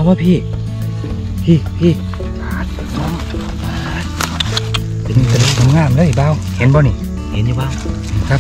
ว่าพี่เป็นกระดูกงามเลยเบาเห็นบ่นี่เห็นอยู่บ้างครับ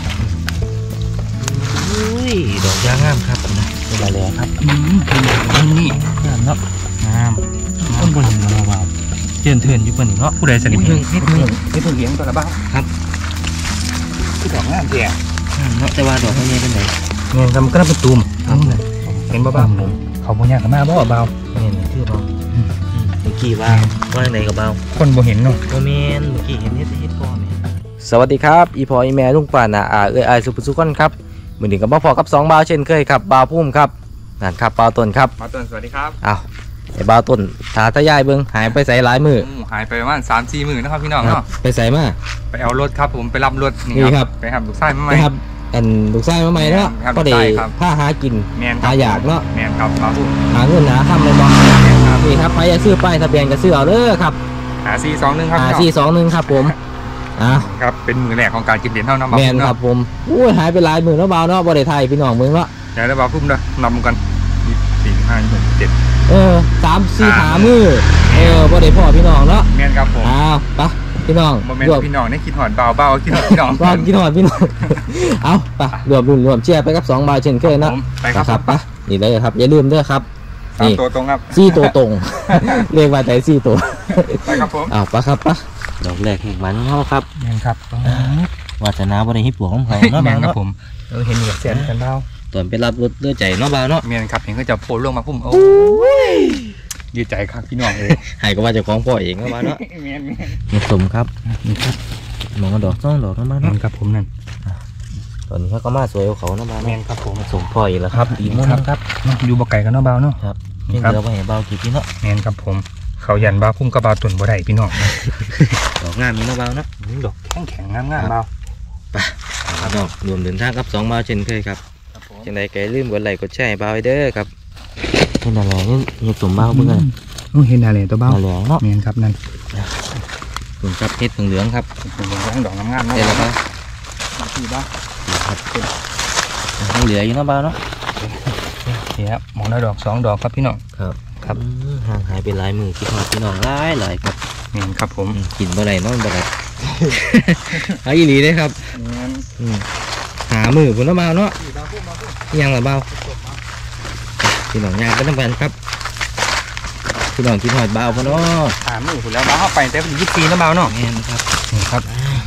อุ้ยดอกยางงามครับนะเป็นอะไรครับนี่งามเนาะงามต้นบนหินเบาเตือนอยู่บนหินเนาะผู้ใดสนิทเพิ่งเลี้ยงตัวละบ้าครับคือดอกงามแท้เนาะแต่ว่าดอกไม่ใหญ่เป็นไหนเงี้ยทำก็น่าเป็นตูมเห็นบ้าเขาบ่ยากกับมาบ่เบาเนี่ยชื่อเบาเมื่อกี้ว่าไหนกับเบาคนบ่เห็นเนาะโมเมนเมื่อกี้เห็นเฮ็ดก้อนสวัสดีครับอีพออีแม่ลุงป่านาสุภสุขคนครับเหมือนถึงกับบ่พอกับ2บ่าวเช่นเคยครับบ่าวพุ่มครับนั่นครับบ่าวต้นครับบ่าวต้นสวัสดีครับไอ้บ่าวต้นทาทะยายเบิ้งหายไปใส่หลายมือหายไปประมาณ 3-4 มื้อนะครับพี่น้องเนาะไปใส่มาไปเอารถครับผมไปรับรถนี่ครับไปหาลูกชายมาใหม่ครับกันลูกชายมาใหม่เนาะก็ได้ผ้าหากินหาอยากเนาะแม่นครับบ่าวพุ่มหาเงินหาทำเลยบ่นี่ครับใครจะซื้อป้ายทะเบียนก็ซื้อเอาเด้อครับ 421ครับ 421ครับผมครับเป็นมือแรกของการกินเหรียญเท่าน้ำบ่าวแม่นครับผมอุ้ยหายไปหลายมือแล้วบ่าวเนาะบ่ได้ไทยพี่น้องมึงเนาะเดี๋ยวบ่าวพุ่มเด้อนำกัน4 5 6 7 3-4 หามือบ่ได้พ่อพี่น้องเนาะแม่นครับผมไปพี่น้องบ่แม่นพี่น้องนี่คิดหอดเบาคิดหอดพี่น้องคิดหอดพี่น้องเอาไปรวมเชียร์ไปกับ2บ่าวเช่นเคยเนาะไปครับไปนี่เลยครับอย่าลืมเด้อครับนี่ตัวตรงครับ 4ตัวตรงเรียกว่าแต่4ตัวไปครับผมไปครับปะดอกแรกแห่งมันเขาครับแม่นครับวาสนาบ่ได้ฮิปหัวของเขาเนาะแม่นครับผมเห็นเหลือเสียนกันเบาตอนไปรับรถด้วยใจเนาะบ่าวเนาะแม่นครับเห็นก็จะโผล่ลงมาพุ่มโอ้ยดีใจครับพี่น้องเลยหายก็ว่าจะคล้องพ่อเองเนาะบ่าวเนาะแม่นนี่สมครับนี่ครับมองดอก2 ดอกเนาะบ่าวเนาะครับผมนั่นตอนนี้เขาก็มาสวยเขาเนาะบ่าวแม่นครับผมสมพ่ออีกแล้วครับอีกมุมครับอยู่บ่ไก่กันเนาะบ่าวเนาะครับนี่เราไปเห็นบ่าวกี่ปีเนาะแม่นครับผมเขายันบ่าวพุ่มกับบ่าวตุ่นบ่ได้พี่น้องดอกงามมีเนาะบ่าวเนาะดอกแข็งงามบ่าวไปครับน้องรวมเดินทางกับ2บ่าวเช่นเคยครับจังใดก็ลืมกดไลค์กดแชร์บ่าวเด้อครับเห็นอะไรนี่สมบ่าวเบิ่งเลยเห็นอะไรตัวบ่าวเหลืองเนาะแม่นครับนั่นส่วนกับเห็ดเหลืองครับดอกงามๆเนาะได้แล้วครับนี่บ่าวครับเหลืออยู่เนาะบ่าวเนาะนี่ครับมองได้ดอก2 ดอกครับพี่น้องครับห่างหายไปหลายมือคิดว่าพี่น้องหลายครับนี่ครับผมกินบ่ได้นอนบ่ได้หายอีหลีเลยครับหามือพุ่นเนาะบ่าวเนาะยังล่ะบ่าวพี่น้องย่างเป็นน้ำกันครับพี่น้องกินหอดบ่าวพุ่นเนาะหามือพุ่นแล้วบ่าวเข้าไปแต่เป็น24นะบ่าวเนาะแม่นครับนี่ครับ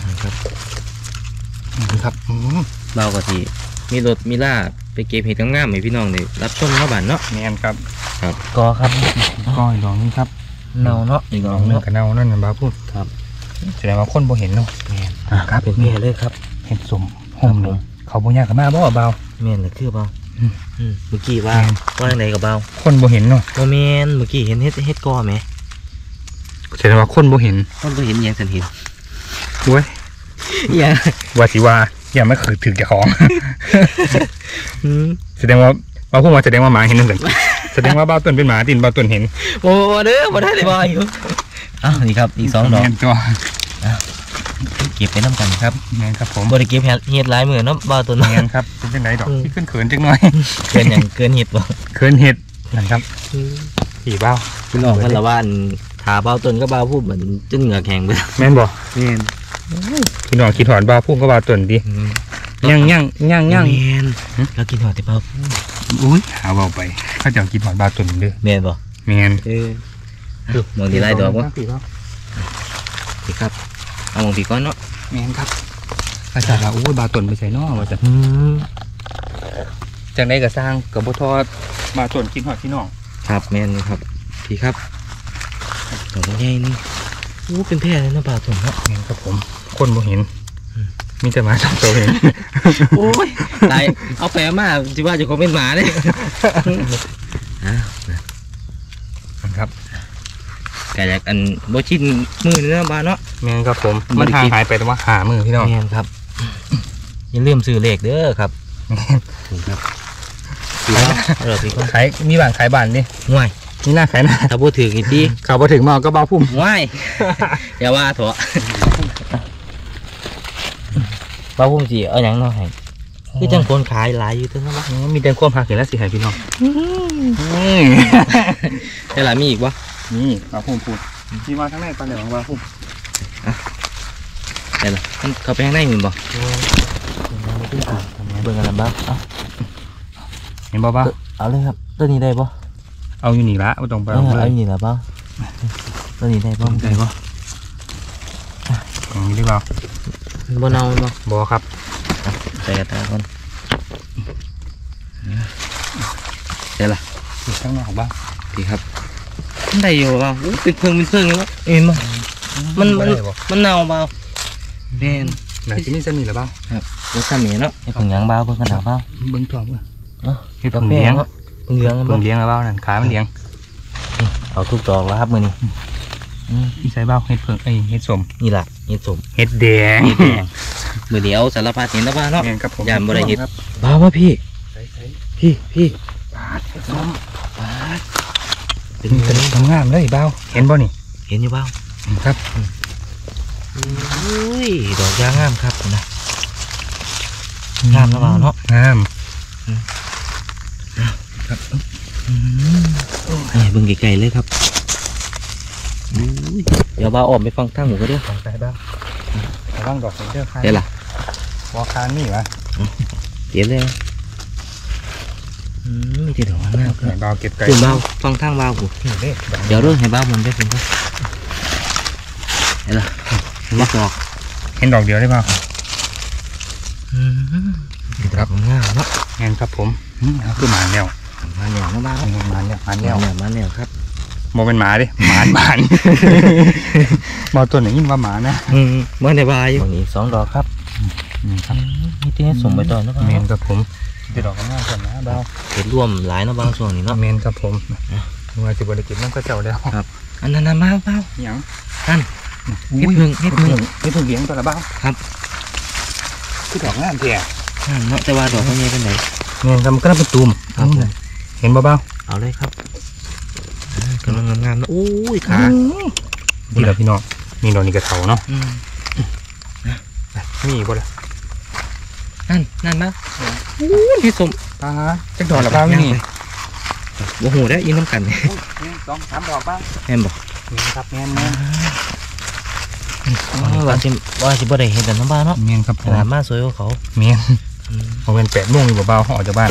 บ่าวก็สิมีรถมีล่าไปเก็บเห็ดงามๆให้พี่น้องได้รับชมเนาะบ้านเนาะแม่นครับก็ครับก็ดอกนี้ครับเนาเนาะอีกดอกนึงก็เนานั่นน่ะบ่าวพูดครับแสดงว่าคนบ่เห็นเนาะแม่นครับเป็นแม่เลยครับเห็ดสมห่มลงเขาบ่ยากกับมาบ่บ่าวแม่นเลยคือบ่าวเมื่อกี้ว่าไหนกับบ่าวคนบ่เห็นเนาะบ่แม่นเมื่อกี้เห็นเฮ็ดก้อไหมแสดงว่าคนบ่เห็นยังสันเห็นโว้ยอย่าว่าสิว่าอย่าไม่เคยถือแกของแสดงว่าบ่าวพูดว่าแสดงว่าหมาเห็นนั่นเลยแสดงว่าบ่าวต้นเป็นหมาดินบ่าวต้นเห็นโอ้เด้อบ่ได้เลยบ่าวอยู่นี่ครับอีก2 ดอกเก็บไปน้ำกันครับแม่นครับผมบริเก็บเห็ดหลายมือเนาะบ่าวตัวนี้ครับเป็นจังไดดอกที่ขึ้นเขินจังหน่อยเกินอย่างเกินเห็ดบ่เขินเห็ดนั่นครับผีบ่าวพี่น้องกันละว่าถาบ่าวต้นก็บ่าวพูดเหมือนจึงเหงือกแข็งไปแม่นบ่แม่นพี่น้องคิดถอนบ่าวพูดก็บ่าวต้นดิย่างแม่นเรากินหอดแต่บ่าวพูดอุ้ยหาเบาไปข้าจะกินบ่าวต้นเด้อแม่นบ่แม่นมองดีไล่ดอกวะพี่ครับเอามองพี่ก้อนเนาะแม่นครับอาจารย์ว่าโอ้ยบาต้นไปใส่นอกว่าจะจากไหนก็สร้างกับบุทอดบาต้นกินหอดพี่น้องครับแม่นครับพี่ครับดอกใหญ่นี่โอ้เป็นแพร่เลยนะบาต้นเนาะแม่นครับผมคนบ่เห็นมีแต่หมา2 ตัวเห็นโอ้ยตายเอาไปมาจิว่าจะคงเป็นหมาเลยครับไก่จากอันโบชินมือเนื้อบาเนาะแม่นครับผมมันหายไปแต่ว่าหามือพี่น้องแม่นครับอย่าลืมซื้อเลขเด้อครับครับขายมีบ้านขายบ้านนี่ง่ายนี่น่าขายนะถ้าพูดถึงอีกทีเขาพอถึงมาก็เบาพุ่มง่ายอย่าว่าเถอะเบาพุ่มจีเอาอย่างน้อยโอ้คือจังคนขายหลายอยู่ทั้งนั้นวะมีแต่ความหักเห็นแล้วสิให้พี่น้องแต่หลายมีอีกวะนี่มาพุ่มพูดที่มาทั้งในปลาเหลืองมาพุ่มแต่ละมันเขาไปข้างในหนึ่งบ่เบิ่งอะไรบ้างเห็นบ่บ้าเอาเลยครับตัวนี้ได้บ่เอาอยู่นี่ละไม่ต้องไปเอาเอาเลยอยู่นี่ละบ้างตัวนี้ได้บ่ได้บ่อย่างนี้ได้บ่บ่เน่าบ่บ่ครับใส่กระตาก่อนเดี๋ยวล่ะอยู่ข้างนอกบ้างดีครับได้อยู่บ่เป็นเพิ่งอยู่แล้วเห็นบ่มันเน่าบ่แม่นไหนที่นี่จะมีหรือเปล่าครับรสชาติเหม็นเนาะให้ผงยางบ่เบิ่งกันหนาบ่เบิ้งทองว่ะเฮ็ดผงเลี้ยงผงเลี้ยงเบิ้งเลี้ยงหรือเปล่านั่นขามันเลี้ยงเอาทุกดอกแล้วครับมื้อนี้ที่ใส่เบ้าเห็ดเพิ่งเห็ดสมนี่ล่ะเฮ็ดสมเห็ดแดงมื้อนี้เอาสารพัดเห็นแล้วบ่เนาะแม่นครับผมยามบ่ได้เห็ด บ้าว่าพี่ใส่พี่ปาดเห็ดส้มปาดเป็นกระดิ่งทำงามเลยเบ้าเห็นบ่นี่เห็นอยู่บ้างครับอุ้ยดอกยางงามครับนะงามแล้วเปล่าเนาะงามเบิ่งไกลๆเลยครับอุ้ยเดี๋ยวบ้าออกไปฟังทางหมูก็เด้อใส่เบ้าระวังดอกเด้อค่ะเดี๋ยวล่ะวอคานนี่วะเก็บเลยมีแต่ดอกงามไหนครับเบ้าเก็บไก่คุณบ้าฟังทางบ้ากูนี่เด้เดี๋ยวเด้อให้บ้ามันได้เป็นก็เดี๋ยวล่ะมาดอกเห็นดอกเดียวได้เปล่าครับงามเนาะงานครับผมคือหมาแล้วมาแนวมาบ้าหมาแล้วหมาแนแล้ววมาแนวครับโมเป็นหมาดิหมามาตัวไหนยินว่าหมานะเมื่อในบายวันนี้2 ดอกครับครับนี่ที่ให้ส่งไปต่อนะครัเมนครับผมจะดอกง่ายก่อนนะเบาเห็ดรวมหลายเนาะบางส่วนนี่เนาะเมนครับผมว่าจะบริกิจนั่นก็เจ้าแล้วอันนั้นมาเปล่ายังนั่น เฮ็ดพึ่งเฮ็ดพึ่งเลี้ยงตัวละเบ้าครับคือดอกงามแท้เนาะแต่ว่าดอกมันใหญ่เป็นไหนเมนครับก็ได้เป็นตูมเห็นเบาเอาเลยครับกำลังงามๆนะโอ้ยขาดีแล้วพี่น้องนี่ดอกนี้กระเถาเนาะอืมมีบ่ละนั่นมาโอ้ยที่สมปลาจักดอกละเบ้านี่โอ้โหได้ยินน้ำกัน 2 3 ดอกบ้างแม่นบอกเมนครับเมนว่าสิบ่ได้เห็นแต่น้ำบ้านเนาะเมนครับผขมนาดมาสวยกว่าเขาเมนเขาเป็น8 โมงอยู่เบาออกจากบ้าน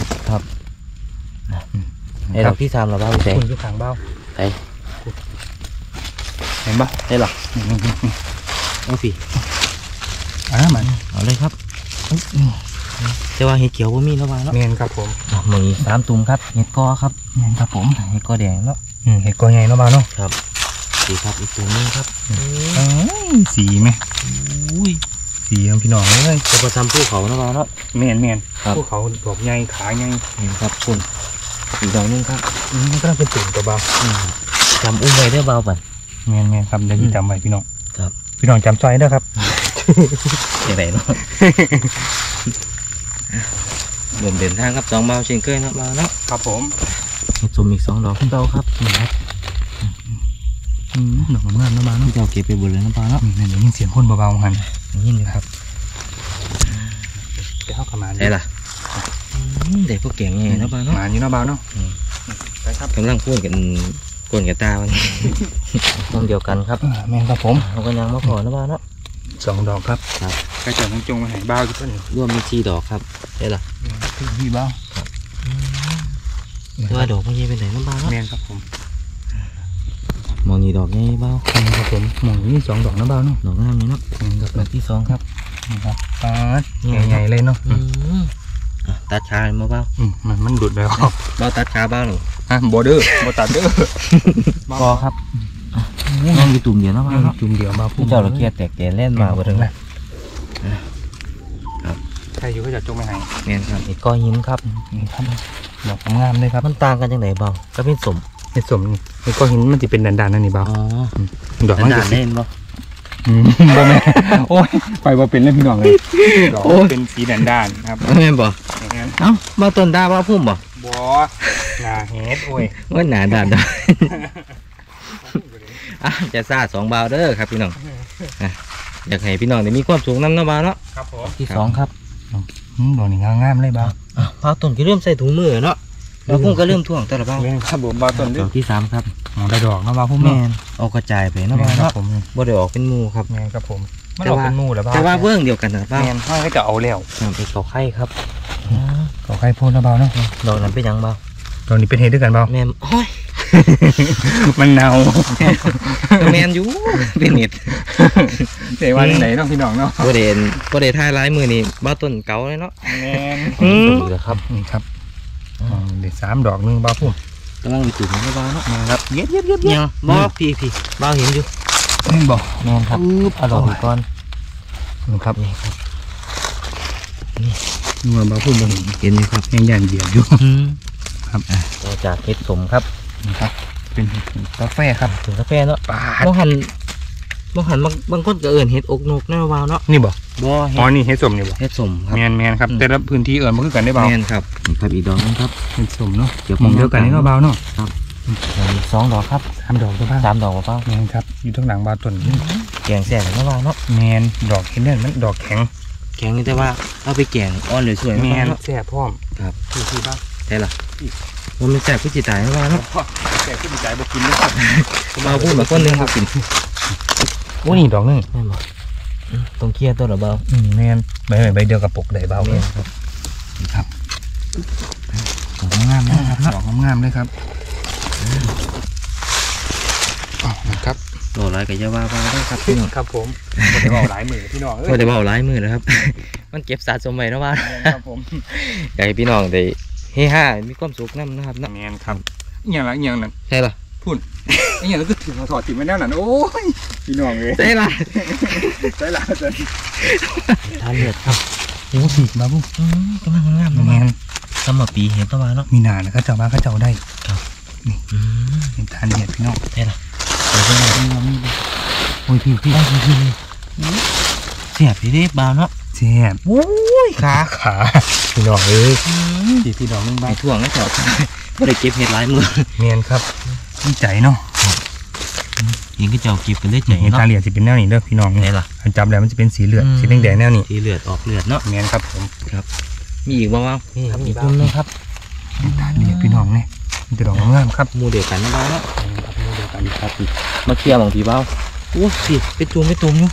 ไอ้ดอกที่3เราบ้าไปคุณอยู่ข้างเบ้าไปเห็นปะได้หรอเอาสิมันเอาเลยครับแต่ว่าเห็ดเขียวบ่มีแล้วบ้านเนาะเมนครับผมมือ3 ตุ่มครับเห็ดกอครับเมนครับผมเห็ดกอแดงเนาะเห็ดกอใหญ่เนาะเบาเนาะครับสีครับอีกตัวนึงครับสีไหมอุ้ยสีของพี่น้องเลยจะประจำภูเขานะบ้านเนาะเมนครับพวกเขาดอกใหญ่ขาใหญ่เห็นครับคุณอีกดอกนึงครับมันก็ต้องเป็นตุ่มตัวเบาจำอุ้มไว้ได้เบาบันเมนครับเดี๋ยวพี่จำไว้พี่น้องครับพี่น้องจำซอยเด้อครับอย่างไรเนาะเดินทางครับ2 เบาเช่นเคยนะเบาเนาะครับผมเห็ดสมอีก2 ดอกขึ้นเบาครับนี่ครับดอกงามๆเนาะเบาเนาะพี่เจ้าเก็บไปบนเลยนะเบาเนาะเดี๋ยวยินเสียงคนเบาๆหันยินอยู่ครับจะเข้ากับมาได้ล่ะเด็กพวกเก่งไงนะเบาเนาะมาอยู่เนาะเบาเนาะไปครับกำลังพูดกันกวนกับตาวันต้องเดียวกันครับเมนครับผมเราก็ยังมาขอนะเบาเนาะ 2 ดอกครับครับกระจกจงมาให้เบาอยู่ตัวนี้รวมมี4 ดอกครับได้ล่ะพี่เบาแต่ว่าดอกมันยังเป็นไหนน้ำเบาเนาะเมนครับผมมองนี่ดอกยังเบาครับผมหมองนี่2 ดอกเนาะเบาเนาะดอกงามนี่เนาะเมนครับดอกที่2ครับนี่ครับปาดใหญ่ๆเลยเนาะตัดขามาเบามันดุดแล้วเบาตัดขาเบาหนูบอเดอร์บอตัดเด้อพอครับยังมีตุ่มเดียวนะเบาเนาะจุ่มเดียวมาผู้เจ้าเราเกียดแตกแกเล่นมาบ่ถึงนะใครอยู่ก็จะจงไม่ให้แม่นครับอีกก้อนหินครับนี่ครับดอกงามเลยครับมันต่างกันจังไหนเบาก็เป็นสมเห็ดสมนี่ไอ้ก้อนหินมันจะเป็นด่านๆนั่นนี่เบาอ๋อดอกมันด่าจะนเล่นบ่บ่แม่โอ้ยไปบ่เป็นเล่นพี่น้องเลยดอกเป็นสีด่านๆครับแม่นบ่เอ้าเบาต้นดาเบาพุ่มบ่บ่หน้าเฮ็ดโอ้ยว่าหนาด่าน จะซ่า2 เบาเด้อครับพี่น้องอยากให้พี่น้องได้มีความสุขนำเนาะเบาเนาะครับผมที่2ครับดอกนี่งามๆเลยเบาเบาต้นก็เริ่มใส่ถุงมือเนาะแล้วพุ่งก็เริ่มท่วงแต่ละเบาแม่นครับผมเบาต้นดด้วอย กที่3ครับได้ดอกเนาะเบาพุ่มแม่เนาะนเอากระจายไปเนาะแม่เบานครัเนาะบผมบ่ได้ออกเป็นหมู่ครับแม่นครับผมมันออกเป็นหมู่แล้วเบาแต่ว่าเบื้องเดียวกันนะเบาแม่นห้อยก็จะเอาแล้วเป็นเขาไข่ครับขอใครพูดนะเบาเนาะดอกนั้นเป็นหยังเบาตอนนี้เป็นเห็ดด้วยกันเบาแม่นโอ้ยมันเน่าแม่นอยู่เป็นเน็ตเดี๋ยววันไหนเนาะพี่น้องเนาะบ่ได้ถ่ายหลายมื้อนี่เบาต้นเก่าเลยเนาะแม่นเหลือครับนี่ครับเด็ด3 ดอกนึงเบาพุ่มกำลังมีจุดให้เบาเนาะนะครับเย็ดยังบ่พี่เบาเห็นอยู่นี่บอกแม่นครับเอาดอกนี้ก่อนนะครับนี่ครับนี่ว่าเบาพุ่มบ่เห็นเห็นอยู่ครับยังยันเดียวอยู่ ครับต่อจากเห็ดสมครับนี่ครับ เป็นกาแฟครับถึงกาแฟเนาะปาดบางหันบางคนก็เอิ้นเห็ดอกนกนะเบาเนาะนี่บอกบ่อ๋อนี่เห็ดสมนี่บอกเห็ดสมครับแมนครับแต่ละพื้นที่เอิญมันคือกันได้เบาแม่นครับนี่ครับอีกดอกนึงครับเห็ดสมเนาะเดี๋ยวมองเดียวกันนี่เนาะเบาเนาะอีก2 ดอกครับ 3 ดอกตัวบ้าง 3 ดอกเบาแมนครับอยู่ทั้งหลังเบาต้นนี่แกงแซ่บนะเบาเนาะแมนดอกเห็นเนี่ยมันดอกแข็งแกงนี่แต่ว่าเอาไปแกงอ่อนหรือสวยแมมากนเนาะแซ่บพร้อมครับคือบ้างได้ล่ะว่ามันแซ่บคือสิตายนะเบาเนาะแซ่บขึ้นใจบ่กินนะครับเบาพูดมาคนหนึงบ่กินโอ้นี่ดอกนึงแม่นบ่ต้องเคลียร์ตัวละเบาแมนใบเดียวกับปกได้เบาเลแม่ยนครับครับของงามนะครับดอกงามๆเลยครับอ๋อนะครับตัวลายก็จะว่าได้ครับพี่น้องครับผมบ่ได้เบาหลายมือพี่น้องเอ้ก็ยได้เบาหลายมือนะครับ มันเก็บสะสมไว้นะว่าครับผมอยากให้พี่น้องได้เฮฮามีความสุขนำนะครับเนาะแมนครับอย่างละอย่างนั้นใช่ล่ะพุ่นอย่างนั้นก็ถือถอดติดไว้แน่นั่นโอ้ยพี่น้องเลยใช่ล่ะใช่ละจะทานเลือดครับโอ้สิมาบุ้งกำลังงามแมนะนสำหรับปีเห็นตะวันเนาะมีหนาแล้วก็เจ้าบ้านก็เจ้าได้อืมเป็นทานเห็ดพี่น้องใช่ล่ะเดี๋ยวจะมาดูว่ามีโอ้ยพี่เสียบพี่ได้เบาเนาะแซ่บโอ้ยขาขาพี่น้องเอ้ยพี่น้องนึงไปบ้างถ่วงนะเจ้าไม่ได้เก็บเห็ดหลายมือแมนครับดีใจเนาะยิงก็เจ้าเก็บกันได้ใจเห็ดเนาะทานเห็ดจะเป็นแนวนี้เด้อพี่น้องไหนล่ะอันจับแล้วมันจะเป็นสีเหลืองสีแดงๆแนวนี้สีเลือดออกเลือดเนาะแมนครับผมมีอีกบ้างนี่ครับอีกจุ่มนึงครับเห็ดทานเห็ดพี่น้องเนี่ยมันจะดอกงามๆครับหมูเดียวกันนะเบาเนาะครับเดียวกันครับพี่มาเคลียร์บางทีเบาโอ้สิเป็นตุ่มอยู่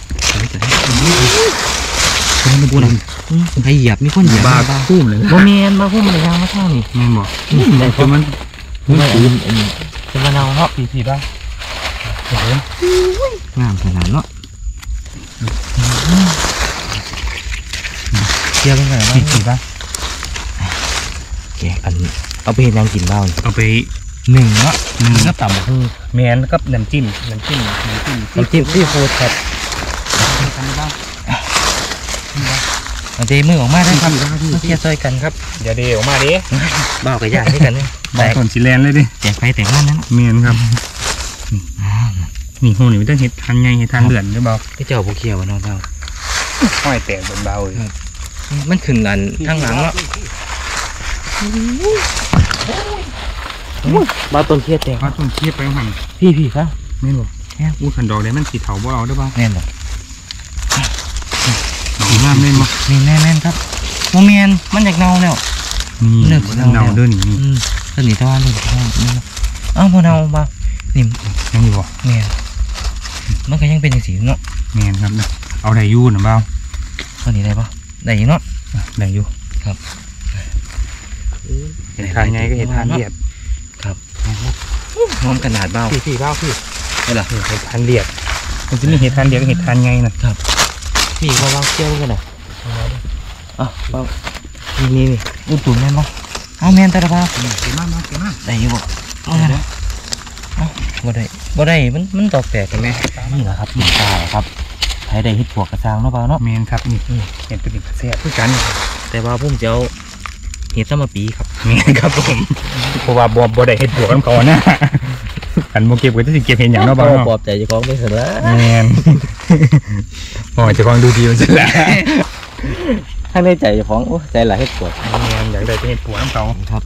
บุญใครเหยียบมีคนเหยียบบ้าบ้าพุ่มเลยโมเมนมาพุ่มอะไรยังมาเท่านี่แมนบอกแต่แต่มันไม่อื่นเป็นมะนาวเนาะพี่บ้างโอ้โหงามขนาดเนาะเคลียร์เป็นไงบ้างพี่บ้างแกอันเอาไปเห็นยังกินบ้างเอาไปหนึ่งเนาะก็ต่ำคือแมนกับน้ำจิ้มน้ำจิ้มน้ำจิ้มซีฟู้ดครับทำได้บ้างเอาเจมือออกมาได้ครับมาเคลียร์ซอยกันครับอย่าเดี๋ยวมาดิบ้าวกับยาให้กันเนี่ยบางคนสิแลนเลยดิแจกไฟแตกมันนั้นแมนครับนี่โหนี่ไม่ต้องเห็ดทานไงเห็ดทานเลือนหรือเปล่าก็เจ้าผู้เขียวเนาะเจ้าห้อยแตกเบาๆเลยมันขึ้นอันทั้งหลังเนาะบ้าต้นเครียดแตกว่าต้นเทียบไปหันพี่ครับแม่นบอกอู้ขันดอกเลยมันสีเถาบ่เอาได้ป่ะแน่นหรอดอกงามเลยมั้งนี่แน่นครับโมเมนมันอยากเน่าแล้วนี่เลิกเนาเด้อนี่ต้นนี้ตะวันเลยเอ้าพอเน่าบ้านี่ยังอยู่บ่แม่มันก็ยังเป็นอย่างสีเนาะแมนครับเอาได้ยู่นะเปล่าต้นนี้ได้ปะได้เนาะได้อยู่ครับเห็ดทานไงก็เห็ดทานเลียดครับหอมขนาดเบาพี่เบ้าพี่ได้หรอเห็ดทานเลียดมันจะมีเห็ดทานเลียดกับเห็ดทานไงนะพี่ก็วางเชี่ยวกันหน่อยอ่ะเบานี่อุ้ตุ่นแม่นปะเอาแม่นแต่ละเบาเก่งมากเก่งมากได้อยู่บ่เอาไงนะเอาบ่ได้มันตอกแตกกันไหมนี่แหละครับนี่ตาครับใช้ได้เฮ็ดปวกกระซังเนาะเบาเนาะแมนครับนี่เห็ดเป็นแซ่บด้วยกันแต่ว่าพุ่มเจ้าเห็ดสมปีครับแมนครับผมเพราะว่าบ่ได้เห็ดบวกกันก่อนนะอันโมเก็บก็จะเก็บเห็นอย่างเนาะปบ้างลอบใจเจ้าของไม่เสร็จแล้วแมนโอ้จะฟังดูดีมันจะละถ้าในใจเจ้าของโอ้ใจหลายเฮ็ดปวกแมนอยากได้จะเห็ดบวกน้ำเขาครับ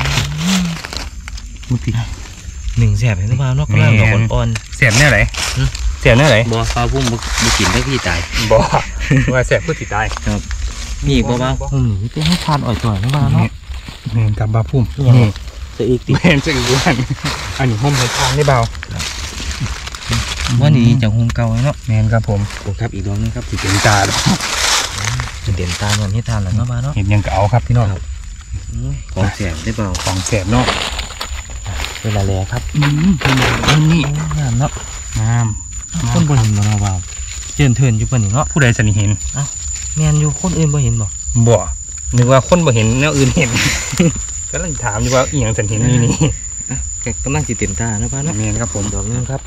มุติหนึ่งแสบเห็นหรือเปล่าเนาะกำลังดอกอ่อนเสียบเนี่ยไหนเสียบเนี่ยไหนบ่ฟ้าพุ่มบ่กินได้พี่ตายบ่ว่าเสียบผู้ติดตายมีอีกบ่บ้างนี่เต้ให้ทานอ่อยๆนะบ้างเนาะแมนกับบาพุ่มนี่จะอีกติแมนจะอีกวันอันนี้ห้มเห็ดทานได้เบาว่านี่จากโฮมเก่าเนาะแมนครับผมโอ้ครับอีกดอกนึงครับสีเป็นตาจะเด่นตาเงินให้ทานแล้วเนาะบ้างเนาะเห็ดยังเก่าครับพี่น้องของแสบได้เปล่าของแสบเนาะเวลาแลครับนี่งามเนาะงามคนบ่เห็นบ่เนาะบ่าวเจินเทินอยู่ปะนี่เนาะผู้ใดสันนิเห็นแม่นอยู่คนอื่นบ่เห็นบ่บ่นึกว่าคนบ่เห็นแนวอื่นเห็น ก็เลยถามอยู่ว่าอีหยังสันเห็นนี่แกกำลังสิเต็มตาเนาะบ้างเนาะแมนครับผมดอกนึงครับ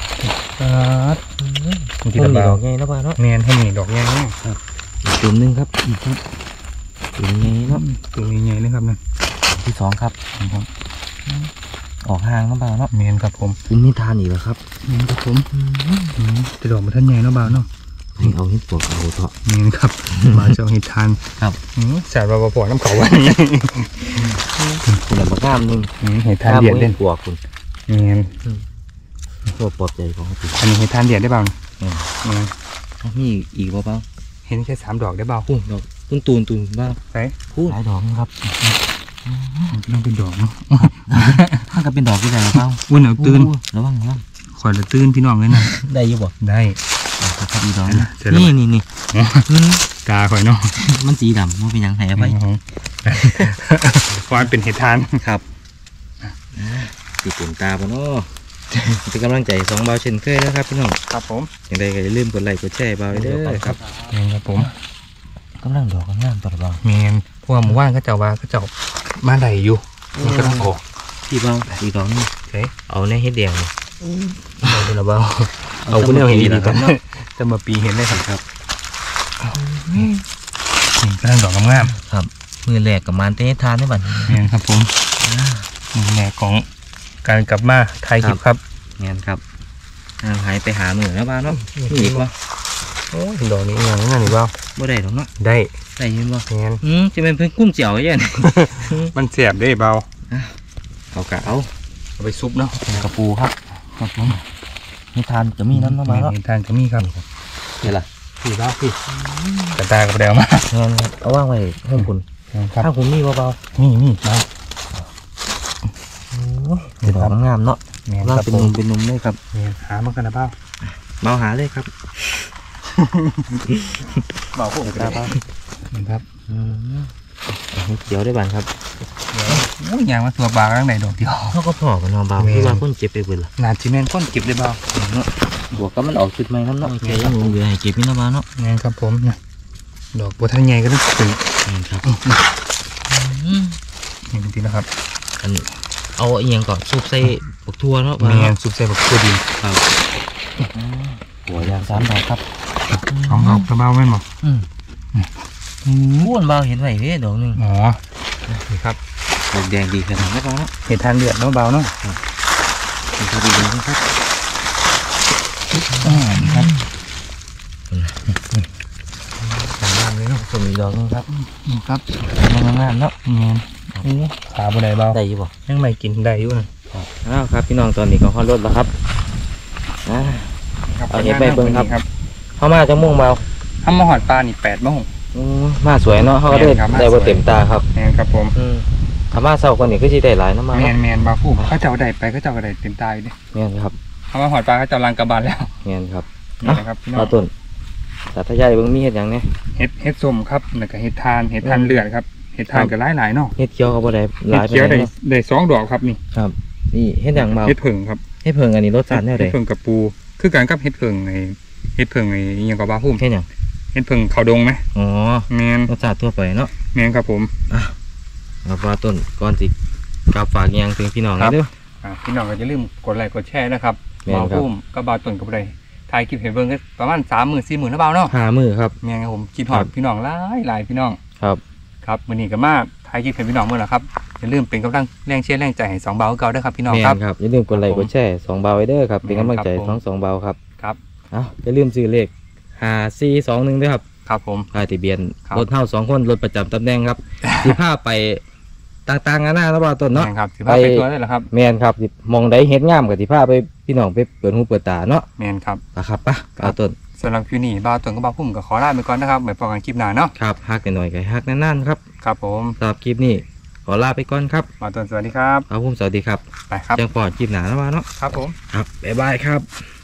กินคนมีเบาดอกใหญ่เนาะบ้างเนาะแมนให้มีดอกใหญ่เนาะอีกตุ่มนึงครับอีกครับตุ่มใหญ่เนาะตัวใหญ่ๆเลยครับนั่นที่สองครับออกห่างเนาะบ้างเนาะแมนครับผมคุณมีทานอีกแล้วครับแมนครับผมจะดอกมาท่านใหญ่เนาะเบาเนาะให้เอาเห็ดปวกเอาเถาะแมนครับมาเจ้าเห็ดทานครับแสบเราพอน้ำเขาวันนี้คุณบักงามนึงเห็ดทานเดียดเด่นปวกคุณแมนตัวปลอบใจของคุณอันนี้เห็ดทานเดียดได้เบาแมนมีอีกบ่บ้างเห็นแค่3 ดอกได้เบาดอกตูนบ้างใช่หลายดอกนะครับต้องเป็นดอกเนาะถ้าก็เป็นดอกที่ไหนบ้างอ้วนเอาตื่นระวังคอยละตื่นพี่น้องเลยนะได้อยู่บ่ได้ครับอีดอกเสร็จแล้วนี่ตาคอยเนาะมันสีดำมันเป็นยังไงไปเพราะมันเป็นเห็ดทานครับสีตุ่มตาบ่เนาะเป็นกำลังใจ2เบาเช่นเคยนะครับพี่น้องครับผมอย่างใดก็อย่าลืมกดไลค์กดแชร์เบาเด้อครับแมนครับผมกำลังดอกงามตัวเบาแมนเพราะว่าหมู่บ้านก็เจ้าว่าก็เจ้ามาได้อยู่มันก็ต้องออกพี่เบาอีดอกนี่ใช่เอาในเฮ็ดแดงนี่เอาเป็นละเบาเอาคุณเอาเห็นดีๆกันเนาะจะมาปีเห็นได้ครับนี่ก็ต้องดอกงามครับมือแรกกับมันเต้ทานได้บัดๆแมนครับผมแม่ของการกลับมาไทยคลิปครับแม่นครับหายไปหามือแล้วบ้าเนาะมีอีกบ่โอ้ยดอกนี้อย่างนั้นหรือเปล่าบ่ได้ดอกเนาะได้ได้ยินบ่แมนจะเป็นเพิ่นกุ้มเจียวยังมันเสียบได้เบาเอากะเอาเอาไปซุปเนาะกระปูครับครับผมนี่ทานจะมีน้ำเนาะบ้าเนาะเห็นทานก็มีครับนี่ล่ะพี่เบาพี่กระตากระเดวมาแม่นครับเอาวางไว้ห้องคุณครับถ้าคุณมีเบานี่เบาๆเป็นดอกงามเนาะแมนว่าครับเป็นผนุ่มมเป็นนุ่มเลยครับแมนหามากันนะเบาเบาหาเลยครับเบาพวกกระตาเบาครับเดี๋ยวได้บ้างครับโอ้ยยางมาตัวบางข้างในดอกเดียวเขาก็พอกันเนาะเบาแม่นที่ว่าคนเจ็บไปเบิดล่ะนาจีแมนก้นเก็บได้เบาเนาะบวกก็มันออกชุดใหม่น้ำเนาะแกยังเหลือให้เก็บนี่เนาะเบาเนาะแมนครับผมนะดอกบัวทันใหญ่ก็ต้องถึงนี่ครับนี่จริงๆนะครับอันเอาเอียงก่อนซุปใส่บักทั่วเนาะแมนซุปใส่บักตัวดีครับหัวยาง3 ดอกครับของเอากระเบ้าแม่นบ่ม้วนเบาเห็นไหมเด้ดอกหนึงอ๋อนี่ครับดอกแดงดีขนาดนั้นเนาะเห็ดทานเดือดเนาะเบาเนาะนี่ครับดีเลยครับครับ ทางล่างเลยเนาะผมอีกดอกหนึงครับนี่ครับงามๆเนาะแมนโอ้ขาบันไดเบาได้อยู่บ่ยังไม่กินได้อยู่นะอ้าวครับพี่น้องตอนนี้ก็ฮอดรถแล้วครับเอาเห็ดไปเบิ่งครับเข้ามาจะมุ่งเบาทำมาหอดปลานี่8 โมงมาสวยเนาะเขาก็ได้แม่นครับมาได้บ่สวยเต็มตาครับแมนครับผมถ้ามาเศร้าก็นี่ก็สิได้หลายน้ำมาแมเนาะนแมนบาฟูเขาเจ้าได้ไปเขาเจ้าก็ได้เต็มตายดิแม่นครับทำมาหอดปลาเขาเจ้าลังกระบาลแล้วแม่นครับนี่นะครับพี่น้อเอางต้นสาธยายเบิ่งมีเฮ็ดหยังเนี่ยเห็ดส้มครับแล้วก็เห็ดทานเลือดครับเห็ดทานก็หลายๆเนาะเฮ็ดเขียวก็บ่ได้หเห็ลาดยเขียวปานใดได้เนาะได้2 ดอกครับนี่ครับนี่เฮ็ดหยังเบาเห็ดเผิงครับเฮ็ดเพิ่งอันนี้รสชาติแนวใดเห็ดเผิงกับปู คือการกับเห็ดเผิงไอ้เห็ดเผิงไอ้อิหยังกับบาฟูมเฮ็ดหยังเห็ดเผิงเขาดงไหมอ๋อแมนรสชาติทั่วไปเนาะแมนครับผมเอาว่าต้นก่อนสิกลับฝากอิหยังถึงพี่น้องครับเด้อพี่น้องก็อย่าลืมกดไลค์กดแชร์นะครับแม่นบาครับฟูมกับบาต้นกับไรถ่ายคลิปเห็นเบิ่งก็ประมาณ30,000-40,000นะเบาเนาะ 5มื้อครับแมนครับผมคิดฮอครัดบพี่น้องหลายพี่น้องครับครับมื้อนี้ก็มาถ่ายคลิปให้พี่น้องเมื่อแล้วครับอย่าลืมเป็นกำลังแรงเชียร์แรงใจให้2เบาเก่าด้วยครับพี่น้องแม่ครับนครับอย่าลืมกดไลค์กดแชร์2เบาไว้เด้อครับเป็นกำลังใจครับผมทั้ง2เบาครับครับเอาอย่าลืมซื้อเลข5421ด้วยครับครับผมป้ายทะเบียนครับรถเฮา2คนรถประจำตำแหน่งครับ สิพาไปต่างๆนานาแล้วบ่ต้นเนาะแม่นครับสิพาไปตัวได้แล้วครับแม่นครับสิมองใดเฮ็ดงามก็สิพาไปพี่น้องไปเปิดหูเปิดตาเนาะแมนครับปะครับปะเอาต้นสสำหรับคลิปนี้บ่าวต้นกับบ่าวพุ่มก็ขอลาไปก่อนนะครับไว้พบกันคลิปหน้าเนาะครับฮักหน่อยๆก็ฮักนั่นๆครับครับผมสำหรับคลิปนี้ขอลาไปก่อนครับบ่าวต้นสวัสดีครับครับผมสวัสดีครับไปครับจังปอดคลิปหนาแล้วมาเนาะครับผมครับบ๊ายบายครับ